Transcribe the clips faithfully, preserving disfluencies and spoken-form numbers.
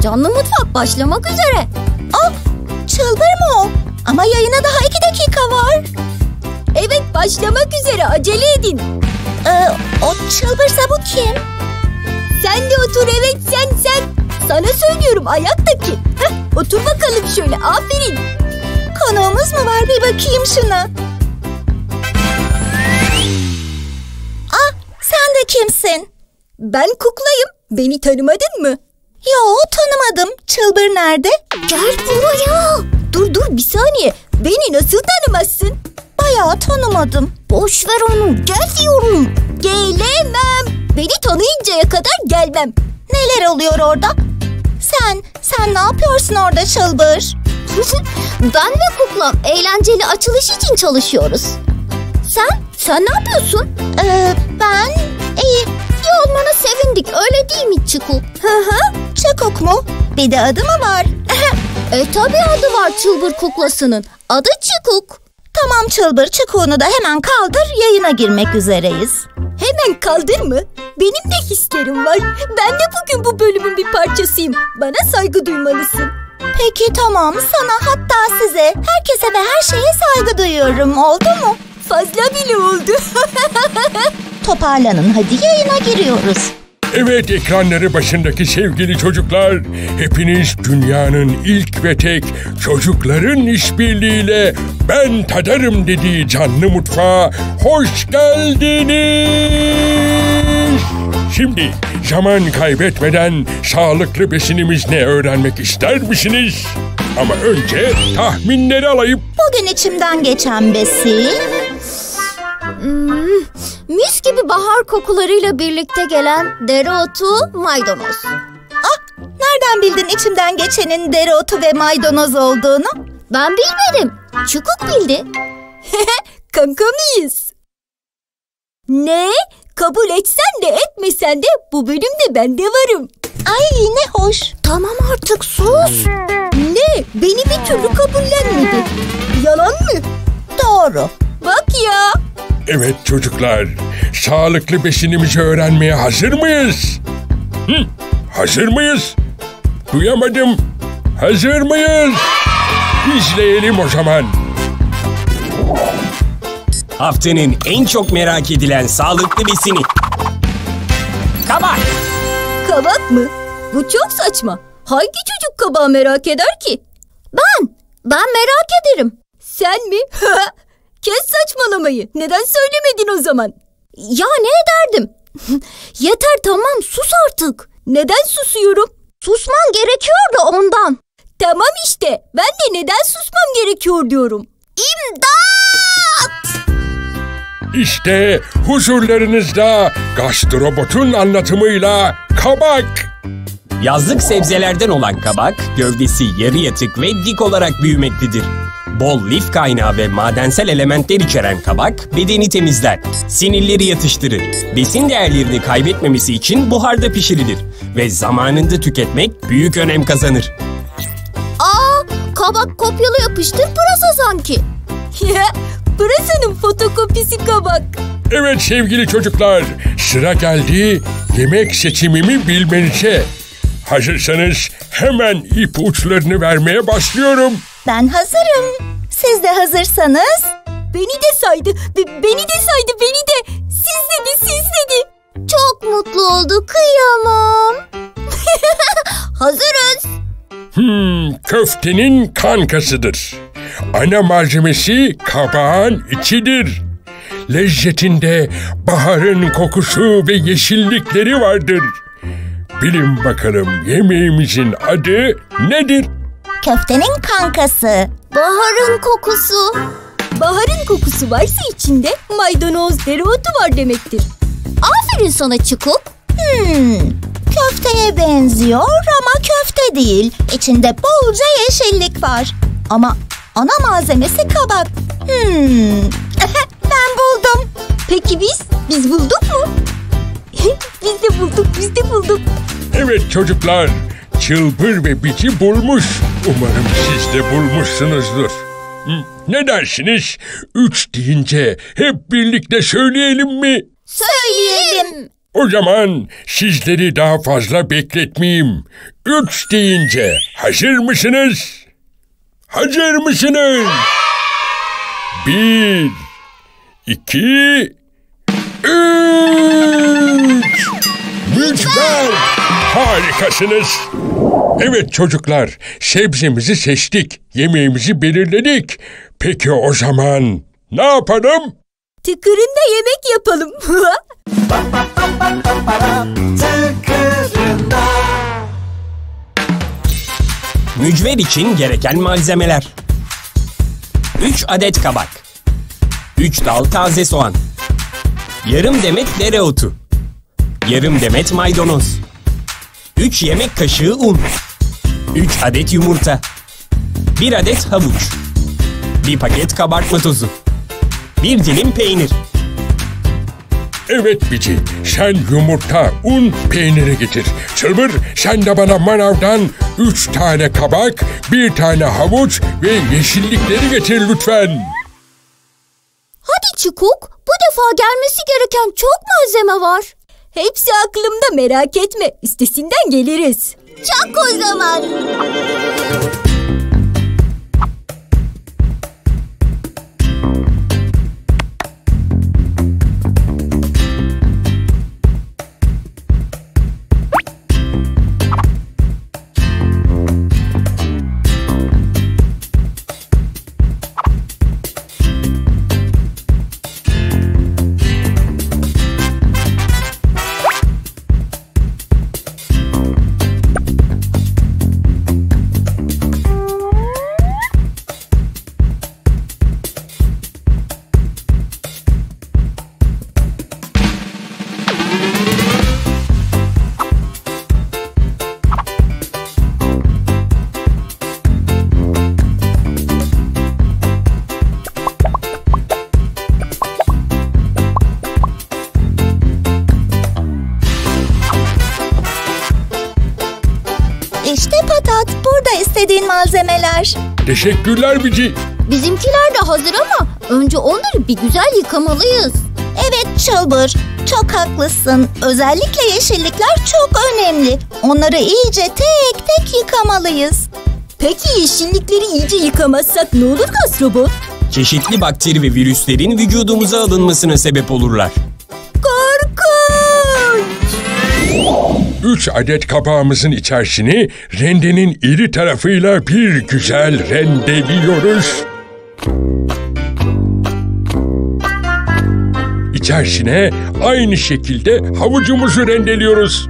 Canlı Mutfak başlamak üzere. Ah, Çılbır mı o? Ama yayına daha iki dakika var. Evet, başlamak üzere, acele edin. Ee, o Çılbırsa bu kim? Sen de otur, evet sen sen. Sana söylüyorum, ayaktaki. Heh, otur bakalım şöyle, aferin. Konuğumuz mu var, bir bakayım şuna. Ah, sen de kimsin? Ben kuklayım, beni tanımadın mı? Yo, tanımadım. Çılbır nerede? Gel buraya. Dur dur bir saniye, beni nasıl tanımazsın? Bayağı tanımadım. Boş ver onu, gel diyorum. Gelemem. Beni tanıyıncaya kadar gelmem. Neler oluyor orada? Sen, sen ne yapıyorsun orada Çılbır? Ben ve kuklam eğlenceli açılış için çalışıyoruz. Sen, sen ne yapıyorsun? Ee, ben iyi. İyi olmana sevindik, öyle değil mi Çikuk? Hı hı, Çikuk mu? Bir de adı mı var? E tabi adı var Çılbır kuklasının. Adı Çikuk. Tamam Çılbır, Çikuk'unu da hemen kaldır, yayına girmek üzereyiz. Hemen kaldır mı? Benim de hislerim var. Ben de bugün bu bölümün bir parçasıyım. Bana saygı duymalısın. Peki tamam, sana, hatta size, herkese ve her şeye saygı duyuyorum, oldu mu? Fazla bile oldu. Toparlanın hadi, yayına giriyoruz. Evet ekranları başındaki sevgili çocuklar, hepiniz dünyanın ilk ve tek çocukların işbirliğiyle ben tadarım dediği Canlı Mutfağa hoş geldiniz. Şimdi zaman kaybetmeden sağlıklı besinimiz ne öğrenmek ister misiniz? Ama önce tahminleri alayım. Bugün içimden geçen besin... Hmm, mis gibi bahar kokularıyla birlikte gelen dereotu, maydanoz. Ah, nereden bildin içimden geçenin dereotu ve maydanoz olduğunu? Ben bilmedim. Çukuk bildi. Kanka mıyız? Ne? Kabul etsen de etmesen de bu bölümde ben de varım. Ay ne hoş. Tamam artık sus. Ne? Beni bir türlü kabullenmedi. Yalan mı? Doğru. Bak ya. Evet çocuklar, sağlıklı besinimizi öğrenmeye hazır mıyız? Hı, hazır mıyız? Duyamadım. Hazır mıyız? İzleyelim o zaman. Haftanın en çok merak edilen sağlıklı besini. Kabak. Kabak mı? Bu çok saçma. Hangi çocuk kabağı merak eder ki? Ben. Ben merak ederim. Sen mi? Kes saçmalamayı. Neden söylemedin o zaman? Ya ne ederdim? Yeter tamam, sus artık. Neden susuyorum? Susman gerekiyor da ondan. Tamam işte. Ben de neden susmam gerekiyor diyorum. İmdat! İşte huzurlarınızda gastrobotun anlatımıyla kabak. Yazlık sebzelerden olan kabak, gövdesi yarı yatık ve dik olarak büyümektedir. Bol lif kaynağı ve madensel elementler içeren kabak bedeni temizler, sinirleri yatıştırır. Besin değerlerini kaybetmemesi için buharda pişirilir ve zamanında tüketmek büyük önem kazanır. Aa, kabak kopyalı yapıştır pırasa sanki. Pırasanın fotokopisi kabak. Evet sevgili çocuklar, sıra geldi yemek seçimimi bilmenize. Hazırsanız hemen ipuçlarını vermeye başlıyorum. Ben hazırım. Siz de hazırsanız. Beni de saydı, be- beni de saydı, beni de. Siz dedi, siz dedi. Çok mutlu oldu, kıyamam. Hazırız. Hmm, köftenin kankasıdır. Ana malzemesi kabağın içidir. Lezzetinde baharın kokusu ve yeşillikleri vardır. Bilin bakalım yemeğimizin adı nedir? Köftenin kankası. Baharın kokusu. Baharın kokusu varsa içinde maydanoz, dereotu var demektir. Aferin sana Çikuk. Hmm, köfteye benziyor ama köfte değil. İçinde bolca yeşillik var. Ama ana malzemesi kabak. Hmm, ben buldum. Peki biz? Biz bulduk mu? Biz de bulduk, biz de bulduk. Evet çocuklar, Çılbır ve Bici bulmuş. Umarım siz de bulmuşsunuzdur. Ne dersiniz? Üç deyince hep birlikte söyleyelim mi? Söyleyelim. O zaman sizleri daha fazla bekletmeyeyim. Üç deyince hazır mısınız? Hazır mısınız? Bir, iki, üç. Mücver! Harikasınız. Evet çocuklar, sebzemizi seçtik, yemeğimizi belirledik. Peki o zaman ne yapalım? Tıkırında yemek yapalım. Mücver için gereken malzemeler: üç adet kabak, üç dal taze soğan, yarım demet dereotu, yarım demet maydanoz, üç yemek kaşığı un, üç adet yumurta, bir adet havuç, bir paket kabartma tozu, bir dilim peynir. Evet Bici, sen yumurta, un, peyniri getir. Çılbır, sen de bana manavdan üç tane kabak, bir tane havuç ve yeşillikleri getir lütfen. Hadi Çukuk, bu defa gelmesi gereken çok malzeme var. Hepsi aklımda, merak etme. Üstesinden geliriz. Çak o zaman. İşte Patat, burada istediğin malzemeler. Teşekkürler Bici. Bizimkiler de hazır ama önce onları bir güzel yıkamalıyız. Evet Çılbır, çok haklısın. Özellikle yeşillikler çok önemli. Onları iyice tek tek yıkamalıyız. Peki yeşillikleri iyice yıkamazsak ne olur gastrobot? Çeşitli bakteri ve virüslerin vücudumuza alınmasına sebep olurlar. Korkunç! Üç adet kabağımızın içerisini rendenin iri tarafıyla bir güzel rendeliyoruz. İçerisine aynı şekilde havucumuzu rendeliyoruz.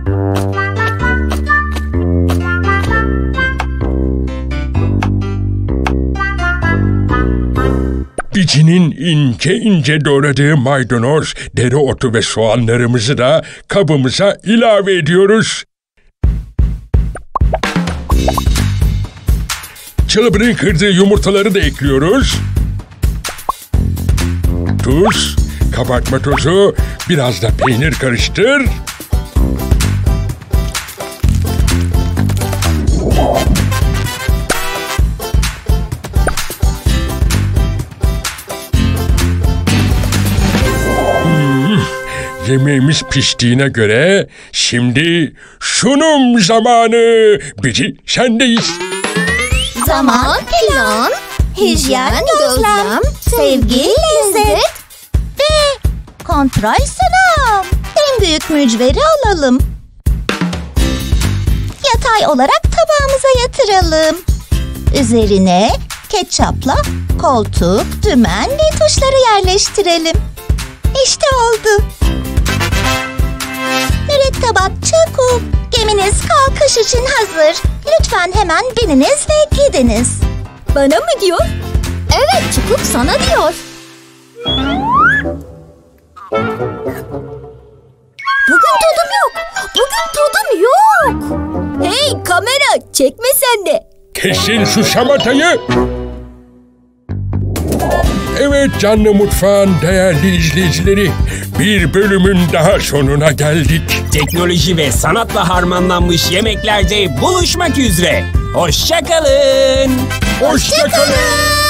Bici'nin ince ince doğradığı maydanoz, dereotu ve soğanlarımızı da kabımıza ilave ediyoruz. Çılbır'ın kırdığı yumurtaları da ekliyoruz. Tuz, kabartma tozu, biraz da peynir karıştır. Yemeğimiz piştiğine göre şimdi sunum zamanı. Bici, sendeyiz. Zaman, plan, hijyen, gözlem, sevgi, lezzet ve kontrol sınav. En büyük mücveri alalım. Yatay olarak tabağımıza yatıralım. Üzerine ketçapla koltuk, dümen ve tuşları yerleştirelim. İşte oldu. Mürettebat Çukuk, geminiz kalkış için hazır. Lütfen hemen bininiz ve gidiniz. Bana mı diyor? Evet Çukuk, sana diyor. Bugün tadım yok. Bugün tadım yok. Hey kamera, çekme sen de. Kesin şu şamatayı. Evet canlı mutfağın değerli izleyicileri, bir bölümün daha sonuna geldik. Teknoloji ve sanatla harmanlanmış yemeklerde buluşmak üzere. Hoşça kalın. Hoşça kalın.